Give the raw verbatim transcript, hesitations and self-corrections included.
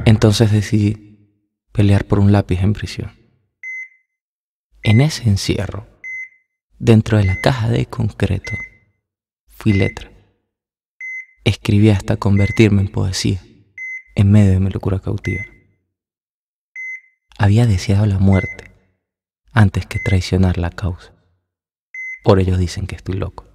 Entonces decidí pelear por un lápiz en prisión. En ese encierro, dentro de la caja de concreto, fui letra. Escribí hasta convertirme en poesía, en medio de mi locura cautiva. Había deseado la muerte antes que traicionar la causa. Por ello dicen que estoy loco.